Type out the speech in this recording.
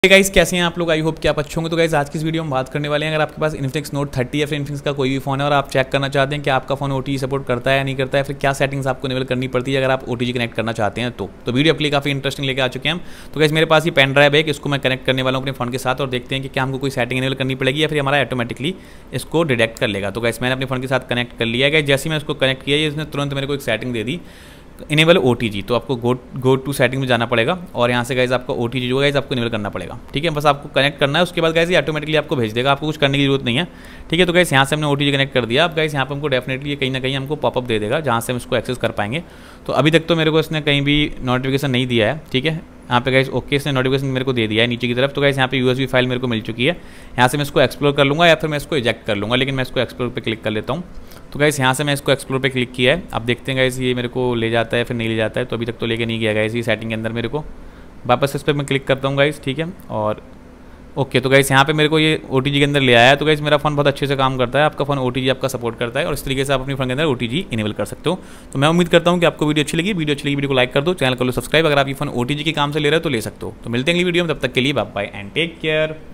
Guys कैसे हैं आप लोग। आई होप कि आप अच्छे होंगे। तो गाइस आज की इस वीडियो में बात करने वाले हैं, अगर आपके पास इन्फिनिक्स नोट 30 या फिर इन्फिनिक्स का कोई भी फोन है और आप चेक करना चाहते हैं कि आपका फोन OTG सपोर्ट करता है या नहीं करता है, फिर क्या सेटिंग्स आपको इनेबल करनी पड़ती है अगर आप OTG कनेक्ट करना चाहते हैं तो वीडियो आपके लिए काफ़ी इंटरेस्टिंग लेके आ चुके हैं हम। तो गाइस मेरे पास ये पेन ड्राइव है, इसको मैं कनेक्ट करने वाला हूँ अपने फोन के साथ और देखते हैं कि क्या हमको कोई सेटिंग इनेबल करनी पड़ेगी या फिर हमारा ऑटोमेटिकली इसको डिटेक्ट कर लेगा। तो गाइस मैंने अपने फोन के साथ कनेक्ट कर लिया है। जैसे ही मैं इसको कनेक्ट किया इसने तुरंत मेरे को एक सेटिंग दे दी, इनेबल OTG। तो आपको गो टू सेटिंग में जाना पड़ेगा और यहाँ से गाइस आपको OTG जो गाइस आपको इनेबल करना पड़ेगा। ठीक है, बस आपको कनेक्ट करना है, उसके बाद गाइस ये ऑटोमेटिकली आपको भेज देगा, आपको कुछ करने की जरूरत नहीं है। ठीक है, तो गाइस यहाँ से हमने OTG कनेक्ट कर दिया। अब गाइस यहाँ पर हमको डेफिनेटली ये कहीं ना कहीं हमको पॉपअप दे देगा जहाँ से हम इसको एक्सेस कर पाएंगे। तो अभी तक तो मेरे को इसने कहीं भी नोटिफिकेशन नहीं दिया है। ठीक है, यहाँ पे गाइस ओके इसने नोटिफिकेशन मेरे को दे दिया है नीचे की तरफ। तो गाइस यहाँ पे USB फाइल मेरे को मिल चुकी है, यहाँ से मैं इसको एक्सप्लोर कर लूँगा या फिर मैं इसको इजेक्ट कर लूँगा, लेकिन मैं इसको एक्सप्लोर पे क्लिक कर लेता हूँ। तो गाइस यहाँ से मैं इसको एक्सप्लोर पे क्लिक किया है। अब देखते हैं गाइस ये मेरे को ले जाता है फिर नहीं ले जाता है। तो अभी तक तो लेके नहीं गया गाइस ये सेटिंग के अंदर मेरे को। वापस इस पर मैं क्लिक करता हूँ गाइस। ठीक है, और ओके तो गाइस यहाँ पे मेरे को ये OTG के अंदर ले आया है। तो गाइस मेरा फोन बहुत अच्छे से काम करता है, आपका फोन OTG आपका सपोर्ट करता है और इस तरीके से आप अपने फोन के अंदर OTG इनेबल कर सकते हो। तो मैं उम्मीद करता हूँ कि आपको वीडियो अच्छी लगी। वीडियो को लाइक कर दो, चैनल कर लो सब्सक्राइब। अगर आप ये फोन OTG के काम से ले रहे हो तो ले सकते हो। तो मिलते हैं अगली वीडियो में, तब तक के लिए bye bye and take care.